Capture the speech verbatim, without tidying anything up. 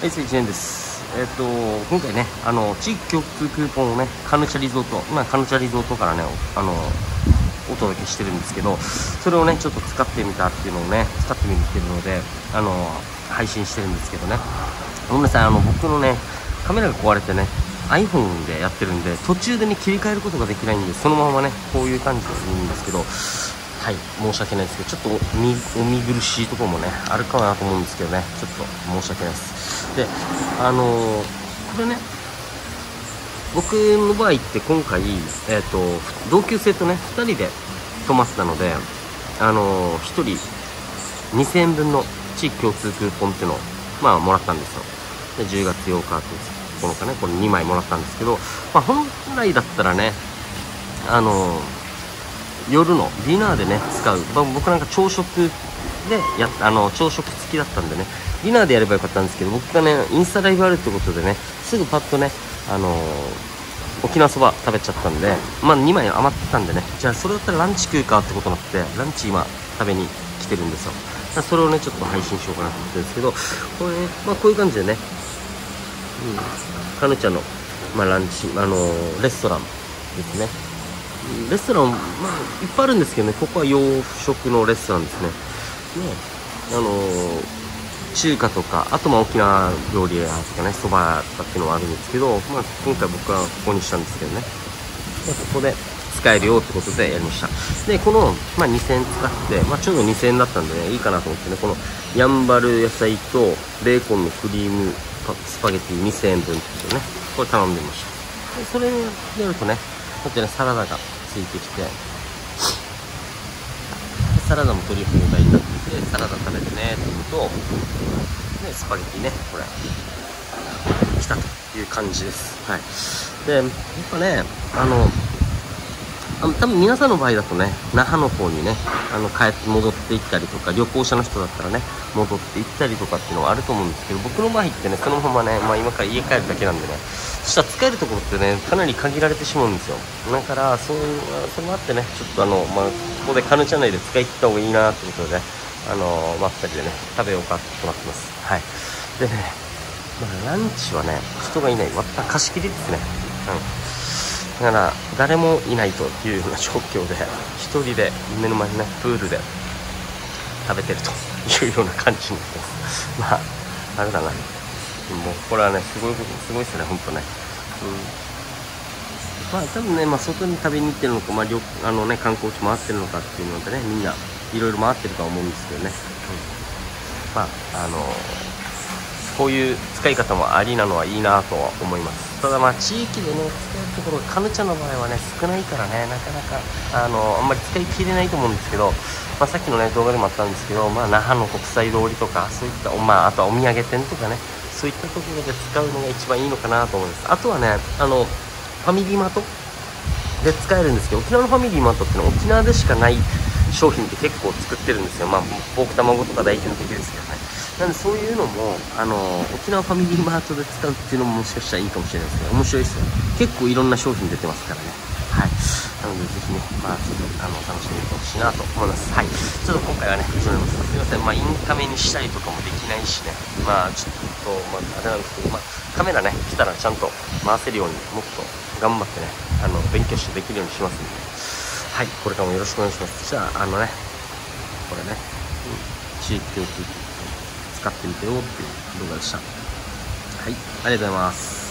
はい、いちねんです。えっ、と、今回ね、あの、地域共通クーポンをね、カヌチャリゾート、まあ、カヌチャリゾートからね、あの、お届けしてるんですけど、それをね、ちょっと使ってみたっていうのをね、使ってみてるので、あの、配信してるんですけどね。ごめんなさい、あの、僕のね、カメラが壊れてね、iPhone でやってるんで、途中でね、切り替えることができないんで、そのままね、こういう感じでいいんですけど、はい、申し訳ないですけど、ちょっとお見、お見苦しいところもね、あるかなと思うんですけどね、ちょっと申し訳ないです。で、あのー、これね、僕の場合って今回、えっと、同級生とね、ふたりで泊まったので、あのー、ひとりにせんえんぶんの地域共通クーポンっていうのを、まあ、もらったんですよ。で、じゅうがつようかとこのかね、これにまいもらったんですけど、まあ、本来だったらね、あのー、夜のディナーでね使う、まあ、僕なんか朝食でやっあの朝食付きだったんでね、ディナーでやればよかったんですけど、僕がねインスタライブあるってことでね、すぐパッとね、あのー、沖縄そば食べちゃったんで、まあにまい余ってたんでね、じゃあそれだったらランチ食うかってことになって、ランチ今食べに来てるんですよ。だそれをねちょっと配信しようかなと思ってるんですけど、これね、まあこういう感じでね、うん、カヌチャの、まあ、ランチ、あのー、レストランですね。レストラン、まあ、いっぱいあるんですけどね、ここは洋食のレストランですね。ね、あのー、中華とか、あとまあ沖縄料理屋とかね、そばとかっていうのはあるんですけど、まあ、今回僕はここにしたんですけどね。で、ここで使えるよってことでやりました。で、この、まあ、にせんえん使って、まあ、ちょうどにせんえんだったんでね、いいかなと思ってね、このヤンバル野菜とベーコンのクリームスパゲティにせんえんぶんっていうね、これ頼んでみました。で、それやるとね、こっちね、サラダがついてきて、サラダも取り放題になってて、サラダ食べてねって言うと、ね、スパゲティね、これ来たという感じです。はい。で、やっぱね、あのあ多分皆さんの場合だとね、那覇の方にね、あの帰って戻っていったりとか、旅行者の人だったらね、戻っていったりとかっていうのはあると思うんですけど、僕の場合ってね、そのままね、まあ今から家帰るだけなんでね、そしたら使えるところってね、かなり限られてしまうんですよ。だから、そういう、それもあってね、ちょっとあの、まあ、ここでカヌチャ内で使い切った方がいいなってことでね、あの、まあ、ふたりでね、食べようかとなってます。はい。でね、まあ、ランチはね、人がいない、割った貸し切りですね。うん。だから誰もいないというような状況で、一人で目の前にねプールで食べてるというような感じになってます。まああれだな、もうこれはねすごいすごいですね、本当ね。うん、まあ多分ね、まあ、外に食べに行ってるのか、まあ、旅あのね観光地回ってるのかっていうのでね、みんないろいろ回ってるとは思うんですけどね。うん、まああのこういう使い方もありなのはいいなとは思います。ただまあ地域でね使うところ、カヌチャの場合はね少ないからね、なかなかあのあんまり使い切れないと思うんですけど、まあ、さっきのね動画でもあったんですけど、まあ、那覇の国際通りとかそういった、まあ、あとはお土産店とかね、そういったところで使うのが一番いいのかなと思います。あとはね、あのファミリーマートで使えるんですけど、沖縄のファミリーマートってのは沖縄でしかない商品って結構作ってるんですよ。まあポーク卵とか代表的ですけどね。なんでそういうのもあの沖縄ファミリーマートで使うっていうのももしかしたらいいかもしれないですね。面白いですよ。結構いろんな商品出てますからね。はい。なのでぜひね、まあちょっとあの楽しんでみてほしいなと思います。はい。ちょっと今回はね以上になります。すいません。まあインカメにしたりとかもできないしね。まあちょっとまああれなんですけど、まあカメラね来たらちゃんと回せるようにもっと頑張ってね、あの勉強してできるようにしますんで。はい。これからもよろしくお願いします。じゃああのね、これね、うん、地域共通使ってみてよっていう動画でした。はい、ありがとうございます。